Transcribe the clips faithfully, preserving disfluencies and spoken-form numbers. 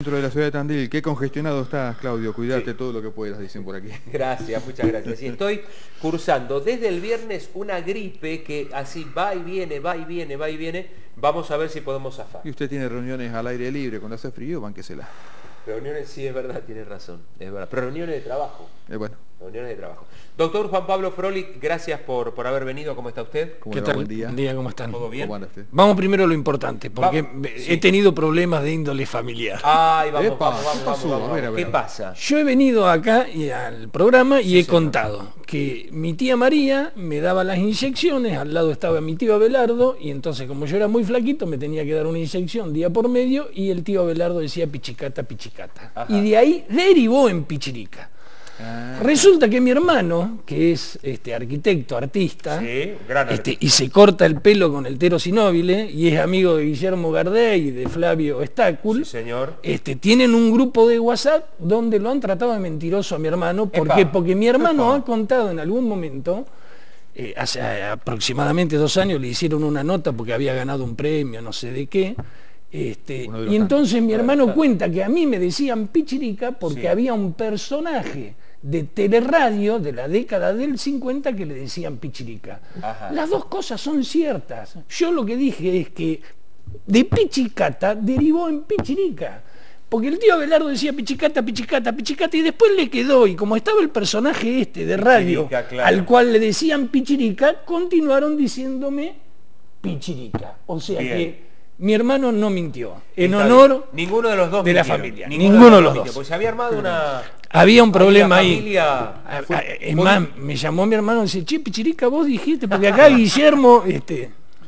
Dentro de la ciudad de Tandil, qué congestionado estás, Claudio, cuídate sí. todo lo que puedas, dicen por aquí. Gracias, muchas gracias. Y estoy cursando desde el viernes una gripe que así va y viene, va y viene, va y viene. Vamos a ver si podemos zafar. Y usted tiene reuniones al aire libre, cuando hace frío, bánquesela. Reuniones, sí, es verdad, tiene razón, es verdad. Pero reuniones de trabajo. Eh, bueno. Reuniones de trabajo. Doctor Juan Pablo Frolik, gracias por, por haber venido. ¿Cómo está usted? ¿Qué tal? Buen día. Buen día, ¿cómo están? ¿Todo bien? ¿Cómo usted? Vamos primero a lo importante, porque Va, he sí. tenido problemas de índole familiar. Ay, vamos, Epa, vamos, vamos, ¿qué vamos, pasó? vamos. A ver, a ver, ¿Qué a ver. pasa? Yo he venido acá y al programa y Sí, he señor. contado que mi tía María me daba las inyecciones, al lado estaba mi tío Abelardo, y entonces como yo era muy flaquito me tenía que dar una inyección día por medio, y el tío Abelardo decía pichicata, pichicata. Ajá. Y de ahí derivó en pichirica. Ah, Resulta que mi hermano, que es este arquitecto, artista, Sí, gran este, y se corta el pelo con el Tero Sinóbile, y es amigo de Guillermo Gardey y de Flavio Estácul, Sí, señor. este, tienen un grupo de WhatsApp donde lo han tratado de mentiroso a mi hermano. ¿Por Epa. qué? Porque mi hermano Epa. ha contado en algún momento, eh, hace aproximadamente dos años le hicieron una nota porque había ganado un premio, no sé de qué, este, Uno de los y entonces mi hermano Claro. cuenta que a mí me decían pichirica porque Sí. había un personaje de teleradio de la década del cincuenta que le decían pichirica. Ajá. Las dos cosas son ciertas. Yo lo que dije es que de pichicata derivó en pichirica. Porque el tío Abelardo decía pichicata, pichicata, pichicata, y después le quedó, y como estaba el personaje este de radio, Pichirica, claro. al cual le decían pichirica, continuaron diciéndome pichirica. O sea Bien. que mi hermano no mintió. En Está honor bien. Ninguno de los dos de la mintieron. familia. Ninguno, Ninguno de los mintió, dos. Porque se había armado una... Había un problema la ahí. familia- Ah, fue- ah, Es fue- más, me llamó mi hermano y dice, che, pichirica, vos dijiste, porque acá Guillermo, este,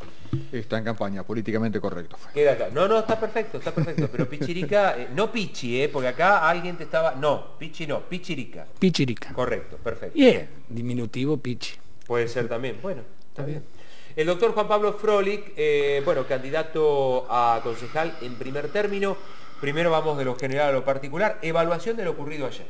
está en campaña, políticamente correcto. fue. Queda acá. No, no, está perfecto, está perfecto. Pero pichirica, eh, no pichi, eh, porque acá alguien te estaba... No, pichi no, pichirica. pichirica. Correcto, perfecto. Y es diminutivo pichi. Puede ser también. Bueno, está bien. El doctor Juan Pablo Frolik, eh, bueno, candidato a concejal en primer término. Primero vamos de lo general a lo particular. Evaluación de lo ocurrido ayer.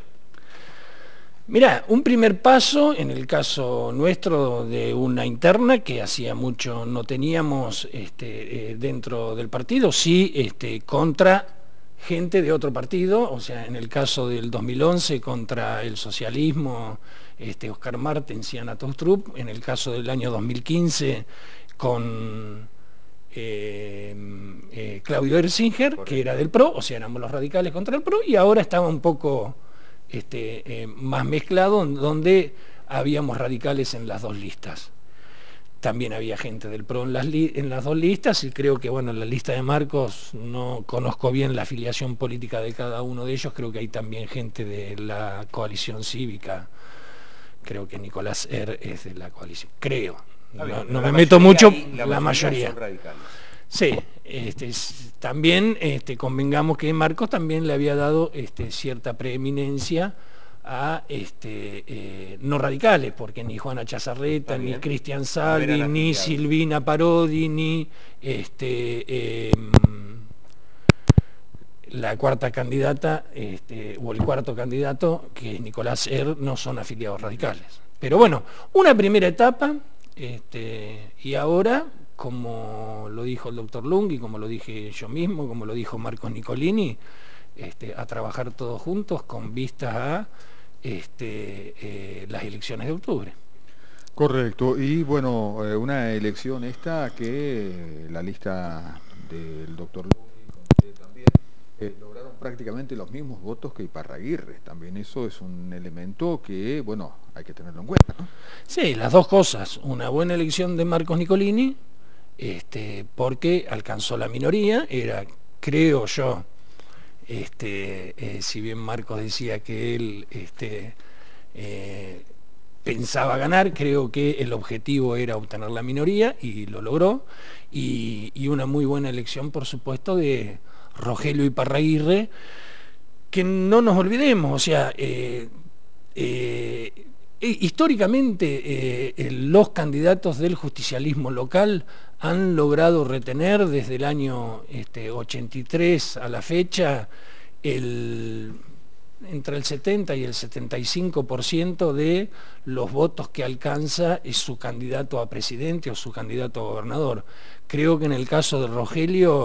Mirá, un primer paso, en el caso nuestro, de una interna que hacía mucho no teníamos este, eh, dentro del partido, sí este, contra gente de otro partido, o sea, en el caso del dos mil once contra el socialismo, este, Oscar Martens y Ana Tostrup, en el caso del año dos mil quince con eh, eh, Claudio Erzinger, Correcto. que era del P R O, o sea, éramos los radicales contra el P R O, y ahora estaba un poco... Este, eh, más mezclado, donde habíamos radicales en las dos listas. También había gente del P R O en las, li en las dos listas, y creo que, bueno, en la lista de Marcos no conozco bien la afiliación política de cada uno de ellos, creo que hay también gente de la coalición cívica, creo que Nicolás Er es de la coalición, creo, Está no, bien, no pero me la meto mayoría mucho, ahí, la mayoría. son radicales. Sí, este, s- también este, convengamos que Marcos también le había dado este, cierta preeminencia a este, eh, no radicales, porque ni Juana Chazarreta, Está ni bien. Cristian No Salvi, eran ni afiliados. Silvina Parodi, ni este, eh, la cuarta candidata, este, o el cuarto candidato, que es Nicolás Er, no son afiliados radicales. Pero bueno, una primera etapa, este, y ahora, como lo dijo el doctor Lung y como lo dije yo mismo, como lo dijo Marcos Nicolini, este, a trabajar todos juntos con vistas a este, eh, las elecciones de octubre. Correcto, y bueno, eh, una elección esta que la lista del doctor Lugui con usted también eh, lograron prácticamente los mismos votos que Iparraguirre. También eso es un elemento que, bueno, hay que tenerlo en cuenta, ¿no? Sí, las dos cosas. Una buena elección de Marcos Nicolini, este, porque alcanzó la minoría, era, creo yo, este, eh, si bien Marcos decía que él este, eh, pensaba ganar, creo que el objetivo era obtener la minoría y lo logró, y, y una muy buena elección, por supuesto, de Rogelio Iparraguirre, que no nos olvidemos, o sea, eh, eh, históricamente eh, eh, los candidatos del justicialismo local han logrado retener desde el año este, ochenta y tres a la fecha el, entre el setenta y el setenta y cinco por ciento de los votos que alcanza es su candidato a presidente o su candidato a gobernador. Creo que en el caso de Rogelio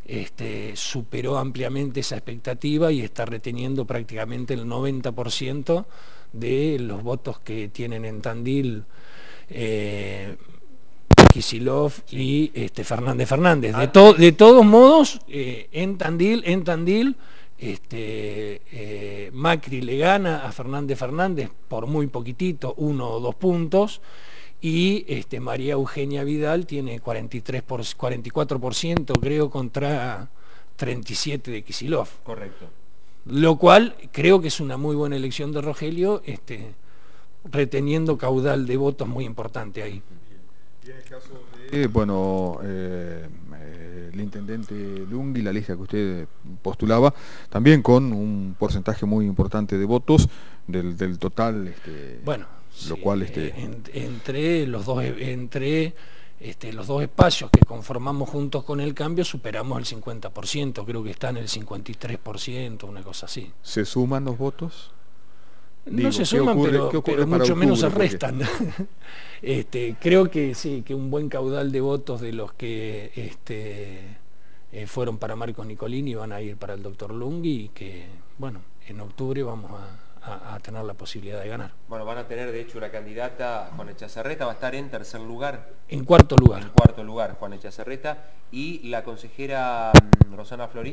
este, superó ampliamente esa expectativa y está reteniendo prácticamente el noventa por ciento de los votos que tienen en Tandil eh, Kicillof y este, Fernández Fernández. De, to, de todos modos, eh, en Tandil, en Tandil este, eh, Macri le gana a Fernández Fernández por muy poquitito, uno o dos puntos, y este, María Eugenia Vidal tiene cuarenta y tres por, cuarenta y cuatro por ciento, creo, contra treinta y siete por ciento de Kicillof. Correcto. Lo cual creo que es una muy buena elección de Rogelio, este, reteniendo caudal de votos muy importante ahí. Y en el caso de, bueno, eh, el intendente Lunghi, la lista que usted postulaba, también con un porcentaje muy importante de votos del, del total, este, bueno, lo sí, cual este... en, entre los dos entre este, los dos espacios que conformamos Juntos con el Cambio superamos el cincuenta por ciento, creo que está en el cincuenta y tres por ciento, una cosa así. ¿Se suman los votos? No Digo, se suman, ocurre, pero, pero mucho octubre, menos se porque... restan. este, creo que sí, que un buen caudal de votos de los que este, eh, fueron para Marcos Nicolini van a ir para el doctor Lunghi y que, bueno, en octubre vamos a, a, a tener la posibilidad de ganar. Bueno, van a tener de hecho una candidata, Juana Chazarreta, va a estar en tercer lugar. En cuarto lugar. En cuarto lugar, Juana Chazarreta, y la consejera Rosana Florí.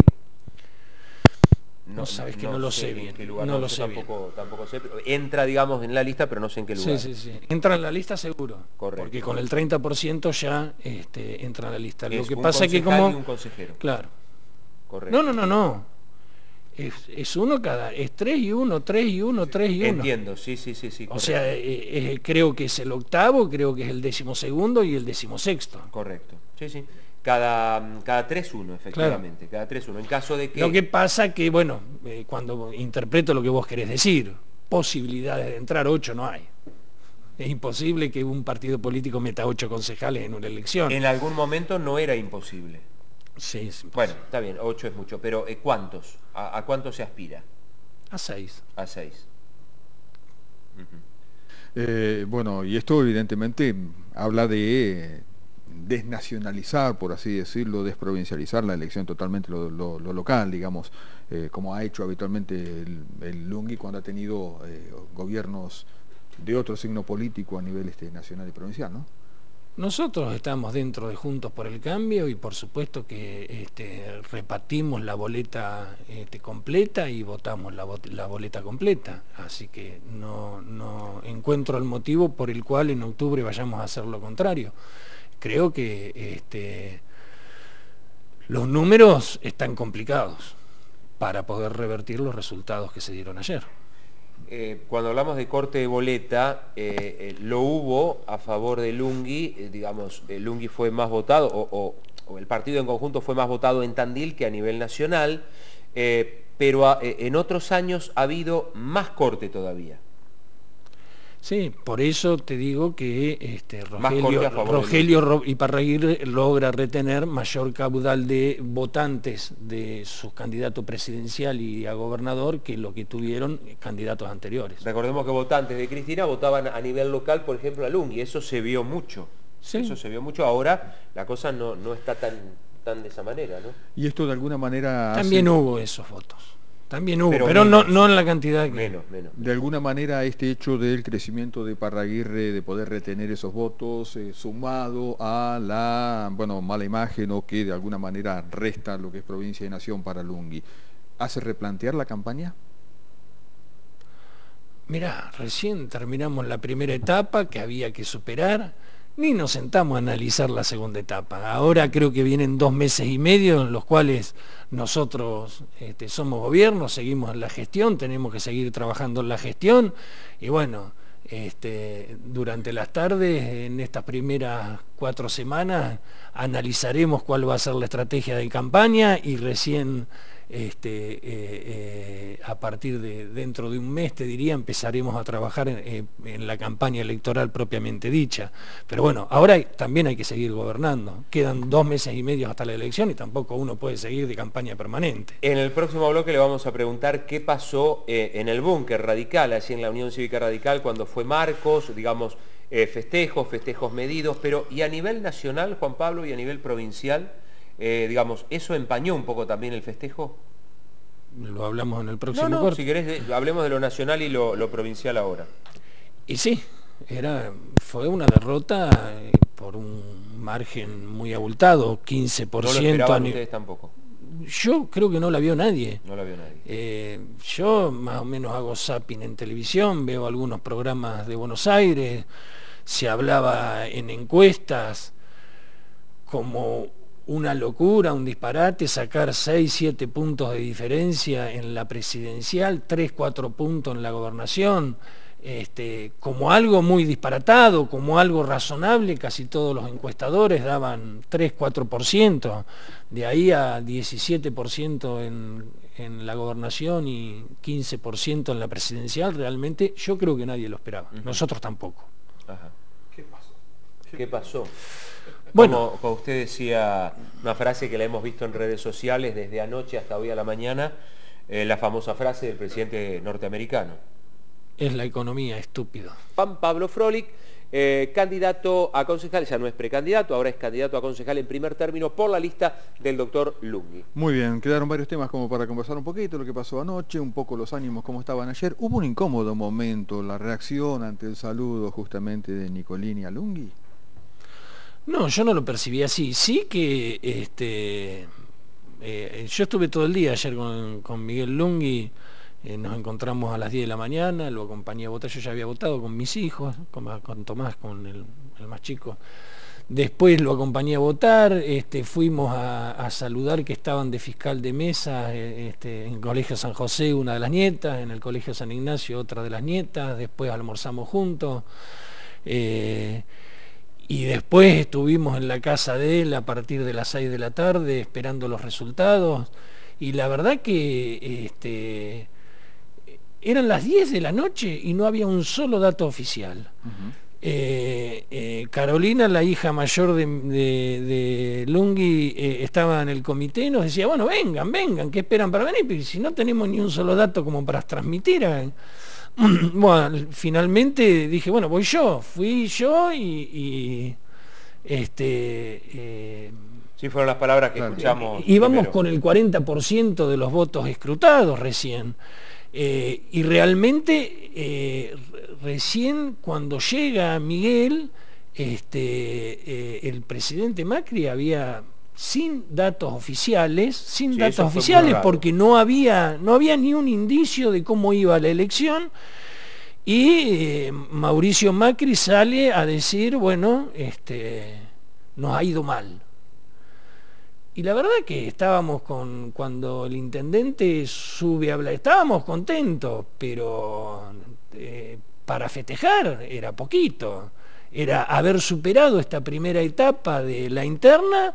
No, no sabes que no, no lo sé bien. Lugar, no, no lo sé, sé tampoco, bien. Tampoco sé. Entra, digamos, en la lista, pero no sé en qué lugar. Sí, sí, sí. Entra en la lista seguro. Correcto. Porque con el treinta por ciento ya este, entra en la lista. Es lo que un pasa es que como... y un consejero. Claro. Correcto. No, no, no, no. Es, es uno cada... Es tres y uno, tres y uno, tres y uno. Entiendo, sí, sí, sí. sí o sea, eh, eh, creo que es el octavo, creo que es el decimosegundo y el decimosexto. Correcto. Sí, sí. Cada, cada tres uno, efectivamente, claro. Cada tres uno. En caso de que... Lo que pasa que, bueno, eh, cuando interpreto lo que vos querés decir, posibilidades de entrar ocho no hay. Es imposible que un partido político meta ocho concejales en una elección. En algún momento no era imposible. Sí, es bueno, está bien, ocho es mucho, pero eh, ¿cuántos? ¿A, ¿A cuántos se aspira? A seis. A seis. Uh-huh. eh, bueno, y esto evidentemente habla de... desnacionalizar, por así decirlo, desprovincializar la elección totalmente lo, lo, lo local, digamos, eh, como ha hecho habitualmente el, el Lunghi cuando ha tenido eh, gobiernos de otro signo político a nivel este, nacional y provincial, ¿no? Nosotros estamos dentro de Juntos por el Cambio y por supuesto que este, repartimos la boleta este, completa y votamos la, la boleta completa, así que no, no encuentro el motivo por el cual en octubre vayamos a hacer lo contrario. Creo que este, los números están complicados para poder revertir los resultados que se dieron ayer. Eh, cuando hablamos de corte de boleta, eh, eh, lo hubo a favor de Lunghi, eh, digamos, eh, Lunghi fue más votado, o, o, o el partido en conjunto fue más votado en Tandil que a nivel nacional, eh, pero a, eh, en otros años ha habido más corte todavía. Sí, por eso te digo que este, Rogelio, Rogelio Iparraguirre logra retener mayor caudal de votantes de su candidato presidencial y a gobernador que lo que tuvieron candidatos anteriores. Recordemos que votantes de Cristina votaban a nivel local, por ejemplo, a Lunghi, eso se vio mucho. Sí. Eso se vio mucho, ahora la cosa no, no está tan, tan de esa manera, ¿no? Y esto de alguna manera... También hace... hubo esos votos. También hubo, pero, pero no, no en la cantidad que... Menos, menos. De alguna manera este hecho del crecimiento de Iparraguirre, de poder retener esos votos, eh, sumado a la bueno mala imagen o que de alguna manera resta lo que es provincia y nación para Lunghi, ¿hace replantear la campaña? Mirá, recién terminamos la primera etapa que había que superar, ni nos sentamos a analizar la segunda etapa. Ahora creo que vienen dos meses y medio en los cuales nosotros este, somos gobierno, seguimos en la gestión, tenemos que seguir trabajando en la gestión y bueno, este, durante las tardes, en estas primeras cuatro semanas, analizaremos cuál va a ser la estrategia de campaña y recién este, eh, eh, a partir de dentro de un mes, te diría, empezaremos a trabajar en, eh, en la campaña electoral propiamente dicha. Pero bueno, ahora también hay que seguir gobernando. Quedan dos meses y medio hasta la elección y tampoco uno puede seguir de campaña permanente. En el próximo bloque le vamos a preguntar qué pasó eh, en el búnker radical, así en la Unión Cívica Radical, cuando fue Marcos, digamos, eh, festejos, festejos medidos, pero y a nivel nacional, Juan Pablo, y a nivel provincial, eh, digamos, ¿eso empañó un poco también el festejo? Lo hablamos en el próximo No, no, corte. si querés, de, hablemos de lo nacional y lo, lo provincial ahora. Y sí, era, fue una derrota eh, por un margen muy abultado, quince por ciento. No lo esperaban ni... ustedes tampoco. Yo creo que no la vio nadie. No la vio nadie. Eh, yo más o menos hago zapping en televisión, veo algunos programas de Buenos Aires, se hablaba en encuestas como una locura, un disparate, sacar seis, siete puntos de diferencia en la presidencial, tres, cuatro puntos en la gobernación, este, como algo muy disparatado, como algo razonable. Casi todos los encuestadores daban tres, cuatro por ciento, de ahí a diecisiete por ciento en, en la gobernación y quince por ciento en la presidencial. Realmente yo creo que nadie lo esperaba, uh-huh. Nosotros tampoco. Ajá. ¿Qué pasó? ¿Qué pasó? Bueno, como, como usted decía, una frase que la hemos visto en redes sociales desde anoche hasta hoy a la mañana, eh, la famosa frase del presidente norteamericano. Es la economía, estúpido. Juan Pablo Froelich, eh, candidato a concejal, ya no es precandidato, ahora es candidato a concejal en primer término por la lista del doctor Lunghi. Muy bien, quedaron varios temas como para conversar un poquito, lo que pasó anoche, un poco los ánimos, cómo estaban ayer. Hubo un incómodo momento, la reacción ante el saludo justamente de Nicolini a Lunghi. No, yo no lo percibí así. Sí que este, eh, yo estuve todo el día ayer con, con Miguel Lunghi, eh, nos encontramos a las diez de la mañana, lo acompañé a votar, yo ya había votado con mis hijos, con, con Tomás, con el, el más chico. Después lo acompañé a votar, este, fuimos a, a saludar que estaban de fiscal de mesa este, en el Colegio San José una de las nietas, en el Colegio San Ignacio otra de las nietas, después almorzamos juntos. Eh, Y después estuvimos en la casa de él a partir de las seis de la tarde esperando los resultados. Y la verdad que este, eran las diez de la noche y no había un solo dato oficial. Uh-huh. eh, eh, Carolina, la hija mayor de, de, de Lunghi, eh, estaba en el comité y nos decía, bueno, vengan, vengan, ¿qué esperan para venir? Pero si no tenemos ni un solo dato como para transmitir a... Bueno, finalmente dije, bueno, voy yo, fui yo y, y este eh, sí, fueron las palabras que claro. escuchamos. Íbamos primero. Con el cuarenta por ciento de los votos escrutados recién. Eh, y realmente eh, recién cuando llega Miguel, este, eh, el presidente Macri había... sin datos oficiales, sin sí, datos oficiales porque no había, no había ni un indicio de cómo iba la elección, y eh, Mauricio Macri sale a decir, bueno, este, nos ha ido mal. Y la verdad que estábamos con, cuando el intendente sube a hablar, estábamos contentos, pero eh, para festejar era poquito, era haber superado esta primera etapa de la interna,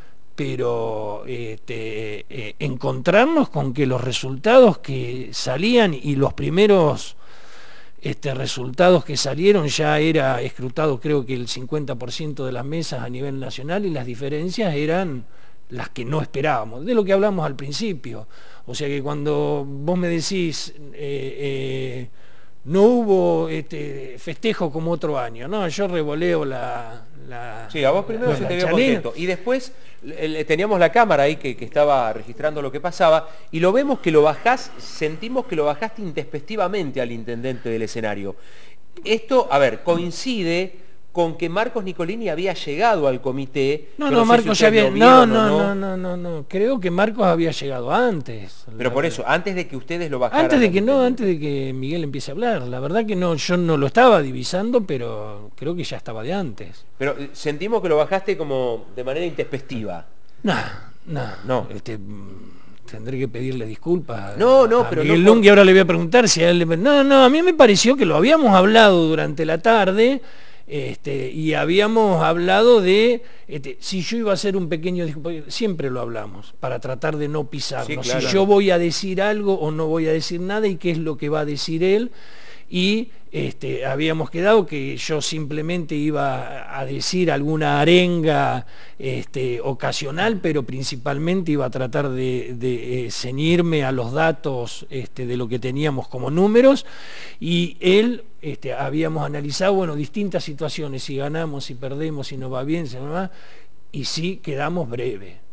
pero este, eh, encontrarnos con que los resultados que salían y los primeros este, resultados que salieron ya era escrutado creo que el cincuenta por ciento de las mesas a nivel nacional, y las diferencias eran las que no esperábamos, de lo que hablamos al principio. O sea que cuando vos me decís eh, eh, no hubo este, festejo como otro año, no, yo revoleo la... la sí, a vos primero la, se la te vio chalena. contento, y después eh, teníamos la cámara ahí que, que estaba registrando lo que pasaba, y lo vemos que lo bajás, sentimos que lo bajaste intempestivamente al intendente del escenario. Esto, a ver, coincide con que Marcos Nicolini había llegado al comité. No, no, no, sé Marcos si ya había... No, no, no, no, no, no, no, creo que Marcos había llegado antes. Pero la... por eso, antes de que ustedes lo bajaran. Antes de que no, antes de que Miguel empiece a hablar. La verdad que no, yo no lo estaba divisando, pero creo que ya estaba de antes. Pero sentimos que lo bajaste como de manera intempestiva. No, no, no. Este, tendré que pedirle disculpas. No, no, a pero Miguel no por... Lunghi, ahora le voy a preguntar si a él... No, no, a mí me pareció que lo habíamos hablado durante la tarde. Este, y habíamos hablado de este, si yo iba a hacer un pequeño, siempre lo hablamos para tratar de no pisarnos, sí, claro. Si yo voy a decir algo o no voy a decir nada y qué es lo que va a decir él. Y este, habíamos quedado que yo simplemente iba a decir alguna arenga este, ocasional, pero principalmente iba a tratar de, de eh, ceñirme a los datos este, de lo que teníamos como números, y él este, habíamos analizado bueno, distintas situaciones, si ganamos, si perdemos, si nos va bien, si no va, y sí quedamos breve.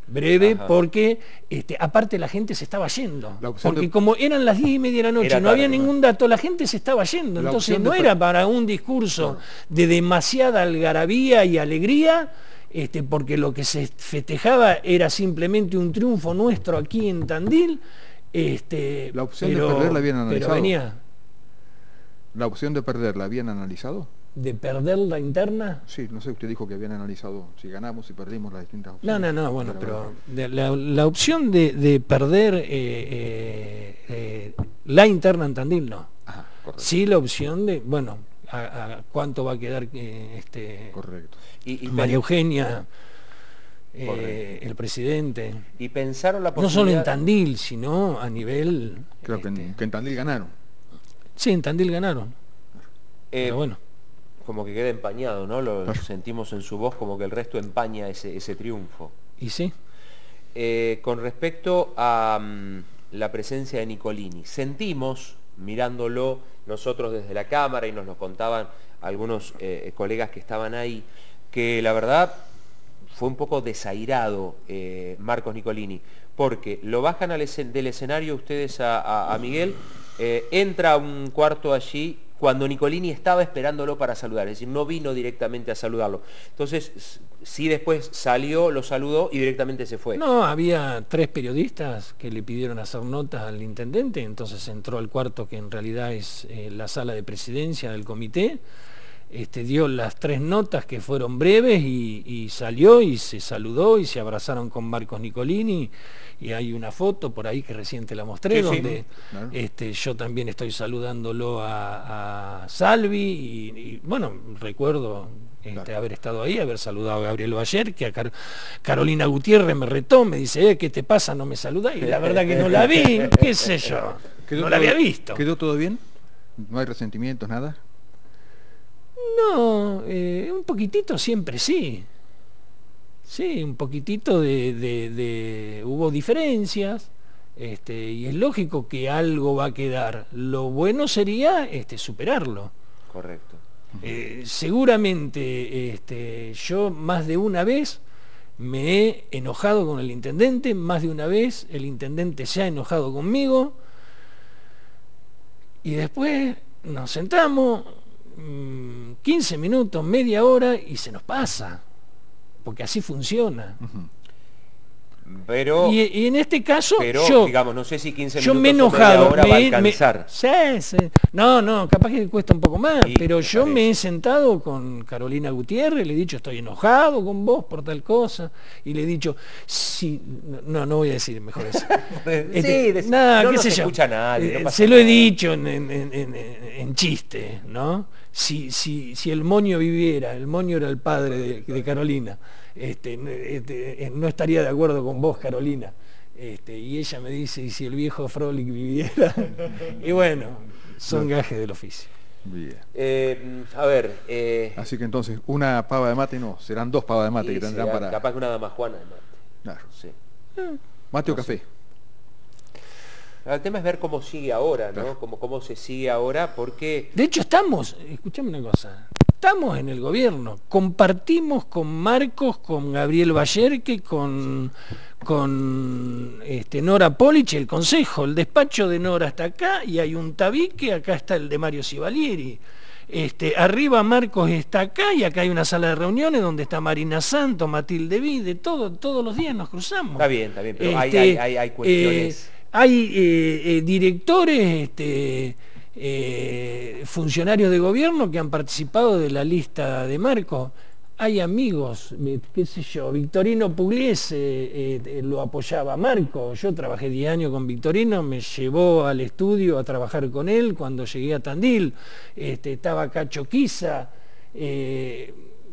breve, Ajá. porque este, aparte la gente se estaba yendo. Porque de... como eran las diez y media de la noche, Era no tarde, había ¿no? ningún dato, la gente se estaba yendo. La Entonces no de... era para un discurso claro. de demasiada algarabía y alegría, este, porque lo que se festejaba era simplemente un triunfo nuestro aquí en Tandil. Este, la opción pero, de perder la habían analizado. Pero venía ¿La opción de perder la habían analizado? ¿De perder la interna? Sí, no sé, usted dijo que habían analizado si ganamos y perdimos las distintas No, opciones. no, no, bueno, pero de la, la opción de, de perder eh, eh, eh, la interna en Tandil, no. Ajá, correcto. Sí, la opción de, bueno, a, a cuánto va a quedar eh, este Correcto. Y, y María pen- Eugenia, eh, el presidente. y pensaron la No posibilidad... solo en Tandil, sino a nivel... Creo que este, en, que en Tandil ganaron. Sí, en Tandil ganaron. eh, Pero bueno. Como que queda empañado, ¿no? Lo sentimos en su voz, como que el resto empaña ese, ese triunfo. ¿Y sí? Eh, con respecto a um, la presencia de Nicolini, sentimos, mirándolo nosotros desde la cámara, y nos lo contaban algunos eh, colegas que estaban ahí, que la verdad fue un poco desairado eh, Marcos Nicolini, porque lo bajan al escen- del escenario ustedes a, a, a Miguel, eh, entra a un cuarto allí cuando Nicolini estaba esperándolo para saludar, es decir, no vino directamente a saludarlo. Entonces, sí después salió, lo saludó y directamente se fue. No, había tres periodistas que le pidieron hacer notas al intendente, entonces entró al cuarto que en realidad es eh, la sala de presidencia del comité, este, dio las tres notas que fueron breves y, y salió y se saludó y se abrazaron con Marcos Nicolini, y hay una foto por ahí que recién te la mostré, Sí, sí. donde Claro. este, yo también estoy saludándolo a, a Salvi y, y, bueno, recuerdo este, Claro. haber estado ahí, haber saludado a Gabriel Bayer, que a Car- Carolina Gutiérrez me retó, me dice, eh, ¿qué te pasa? ¿No me saludás? Y la verdad que no la vi, qué sé yo, ¿Quedó no la todo- había visto. ¿Quedó todo bien? ¿No hay resentimientos, nada? No, eh, un poquitito siempre sí. Sí, un poquitito de, de- de- hubo diferencias, este, y es lógico que algo va a quedar. Lo bueno sería este, superarlo. Correcto. Eh, seguramente este, yo más de una vez me he enojado con el intendente, más de una vez el intendente se ha enojado conmigo, y después nos sentamos mmm, quince minutos, media hora y se nos pasa, porque así funciona. Ujú. Pero, Y, y en este caso pero yo, digamos, no sé si quince yo minutos me he o media enojado, hora va a me- me- alcanzar. sí, sí. No, no, capaz que cuesta un poco más, Sí, pero me yo me parece. he sentado con Carolina Gutiérrez, le he dicho estoy enojado con vos por tal cosa, y le he dicho, sí, no, no voy a decir mejor eso. Sí, Este, des- nada, no qué nos sé yo. escucha nadie, no Eh, pasa se lo he nada. dicho en, en- en- en- en chiste, ¿no? Si, si, si el moño viviera, el moño era el padre de, de Carolina, este, este, eh, no estaría de acuerdo con vos, Carolina. Este, y ella me dice, ¿y si el viejo Frolic viviera? Y bueno, son gajes del oficio. Bien. Eh, a ver, eh, Así que entonces, una pava de mate no, serán dos pavas de mate y que tendrán será para... capaz que una dama Juana de mate. Claro. Sí. ¿Mate o No sé. café? El tema es ver cómo sigue ahora, ¿no? Claro. Cómo, cómo se sigue ahora, porque De hecho, estamos, escuchame una cosa, estamos en el gobierno, compartimos con Marcos, con Gabriel Bayerque, con, con este, Nora Polich, el consejo, el despacho de Nora está acá, y hay un tabique, acá está el de Mario Sivalieri. Este, arriba Marcos está acá, y acá hay una sala de reuniones donde está Marina Santo, Matilde Vide, todo, todos los días nos cruzamos. está bien, está bien, pero hay, Este, hay, hay, hay eh, cuestiones... hay eh, eh, directores, este, eh, funcionarios de gobierno que han participado de la lista de Marcos. Hay amigos, eh, qué sé yo, Victorino Pugliese eh, eh, lo apoyaba a Marco. Yo trabajé diez años con Victorino, me llevó al estudio a trabajar con él cuando llegué a Tandil. Este, estaba Cacho Quiza. eh,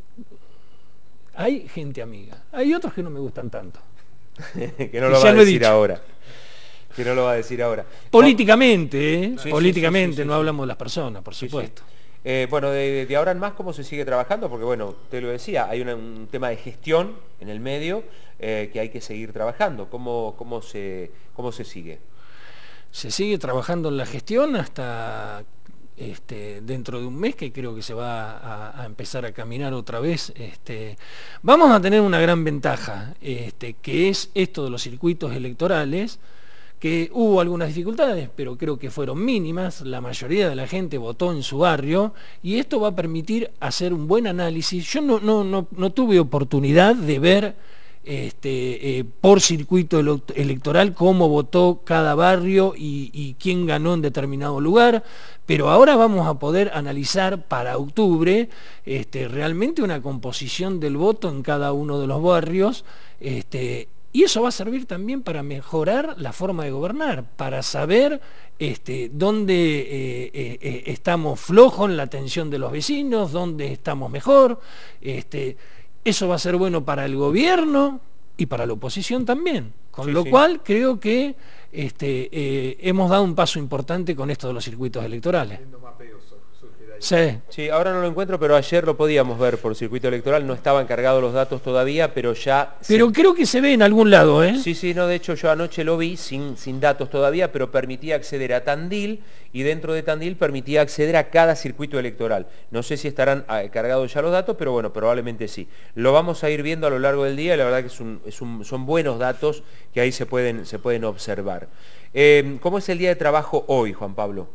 hay gente amiga. Hay otros que no me gustan tanto. que no Y lo ya va a lo he decir dicho. ahora. Que no lo va a decir ahora. Políticamente, ¿eh? Sí, sí, Políticamente, sí, sí, sí, no sí. hablamos de las personas, por Sí, sí. supuesto. Eh, bueno, de, de ahora en más, ¿cómo se sigue trabajando? Porque bueno, te lo decía, hay una- un tema de gestión en el medio eh, que hay que seguir trabajando. ¿Cómo, cómo, se, ¿Cómo se sigue? Se sigue trabajando en la gestión hasta este, dentro de un mes, que creo que se va a, a empezar a caminar otra vez, este, vamos a tener una gran ventaja, este, que es esto de los circuitos electorales, que hubo algunas dificultades, pero creo que fueron mínimas, la mayoría de la gente votó en su barrio, y esto va a permitir hacer un buen análisis. Yo no, no, no, no tuve oportunidad de ver este, eh, por circuito electoral cómo votó cada barrio y, y quién ganó en determinado lugar, pero ahora vamos a poder analizar para octubre este, realmente una composición del voto en cada uno de los barrios, este, y eso va a servir también para mejorar la forma de gobernar, para saber este, dónde eh, eh, estamos flojos en la atención de los vecinos, dónde estamos mejor. Este, eso va a ser bueno para el gobierno y para la oposición también. Con sí, lo sí. cual creo que este, eh, hemos dado un paso importante con esto de los circuitos electorales. Sí. Sí, ahora no lo encuentro, pero ayer lo podíamos ver por circuito electoral, no estaban cargados los datos todavía, pero ya... Pero se... creo que se ve en algún lado, ¿eh? Sí, sí, no, de hecho yo anoche lo vi sin, sin datos todavía, pero permitía acceder a Tandil, y dentro de Tandil permitía acceder a cada circuito electoral. No sé si estarán eh, cargados ya los datos, pero bueno, probablemente sí. Lo vamos a ir viendo a lo largo del día, y la verdad que es un, es un, son buenos datos que ahí se pueden, se pueden observar. Eh, ¿Cómo es el día de trabajo hoy, Juan Pablo?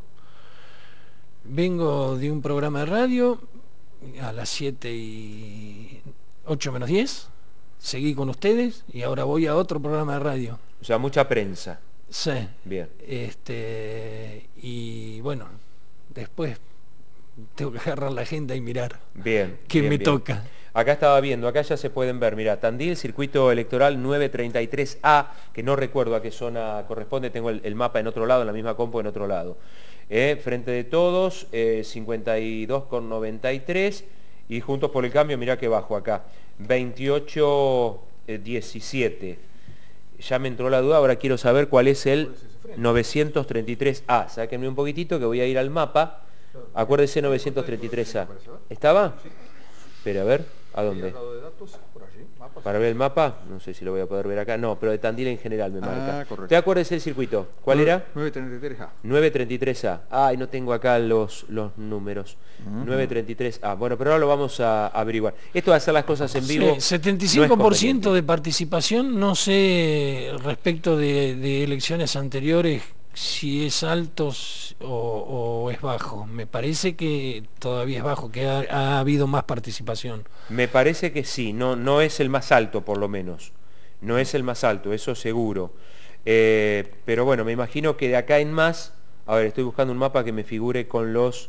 Vengo de un programa de radio a las siete y ocho menos diez, seguí con ustedes y ahora voy a otro programa de radio. O sea, mucha prensa. Sí. Bien. Este, y bueno, después tengo que agarrar la agenda y mirar Bien. qué bien, me bien. toca. Acá estaba viendo, acá ya se pueden ver, mira, Tandil, circuito electoral nueve treinta y tres A, que no recuerdo a qué zona corresponde, tengo el, el mapa en otro lado, en la misma compu en otro lado. Eh, Frente de Todos, eh, cincuenta y dos con noventa y tres, y Juntos por el Cambio, mirá que bajo acá, veintiocho diecisiete. Ya me entró la duda, ahora quiero saber cuál es el novecientos treinta y tres A. Sáquenme un poquitito que voy a ir al mapa. Acuérdese novecientos treinta y tres A. ¿Estaba? Espera, a ver, ¿a dónde? Para ver el mapa, no sé si lo voy a poder ver acá, no, pero de Tandil en general me marca. Ah, ¿Te acuerdas el circuito? ¿Cuál era? nueve treinta y tres A. nueve treinta y tres A. Ay, no tengo acá los, los números. Uh-huh. nueve treinta y tres A. Bueno, pero ahora lo vamos a averiguar. Esto de hacer las cosas en vivo. Sí, setenta y cinco por ciento no es de participación, no sé respecto de, de elecciones anteriores si es alto o, o es bajo. Me parece que todavía es bajo, que ha, ha habido más participación. Me parece que sí, no, no es el más alto por lo menos. No es el más alto, eso seguro. Eh, pero bueno, me imagino que de acá en más, a ver, estoy buscando un mapa que me figure con los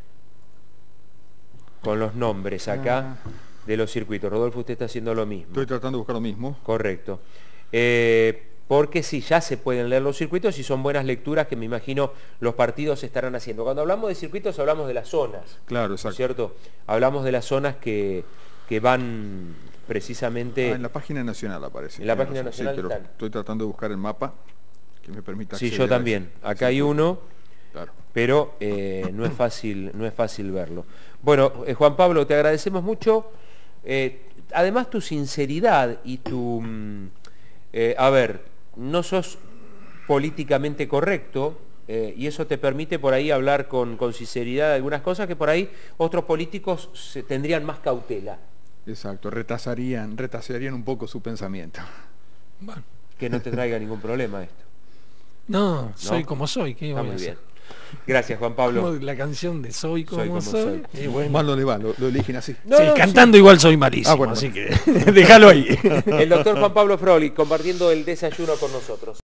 con los nombres acá ah. de los circuitos. Rodolfo, usted está haciendo lo mismo. Estoy tratando de buscar lo mismo. Correcto. Eh, porque sí, ya se pueden leer los circuitos y son buenas lecturas que me imagino los partidos estarán haciendo. Cuando hablamos de circuitos hablamos de las zonas. Claro, exacto. ¿Cierto? Hablamos de las zonas que, que van precisamente... Ah, en la página nacional aparece. En la página nacional sí, pero están. Estoy tratando de buscar el mapa que me permita Sí, yo también. Acá hay uno, claro. pero eh, no es fácil, no es fácil verlo. Bueno, eh, Juan Pablo, te agradecemos mucho. Eh, además tu sinceridad y tu... Eh, a ver, no sos políticamente correcto eh, y eso te permite por ahí hablar con, con sinceridad de algunas cosas que por ahí otros políticos se tendrían más cautela. Exacto, retasarían, retasarían un poco su pensamiento. Bueno. Que no te traiga ningún problema esto. No, soy ¿No? como soy. ¿Qué Está voy a muy hacer? bien. Gracias, Juan Pablo. Como la canción de Soy como soy. Soy como soy. Y bueno. Mal no le va, lo, lo eligen así. No, sí, no, cantando sí. igual soy malísimo, Ah, bueno, así que déjalo ahí. El doctor Juan Pablo Froli compartiendo el desayuno con nosotros.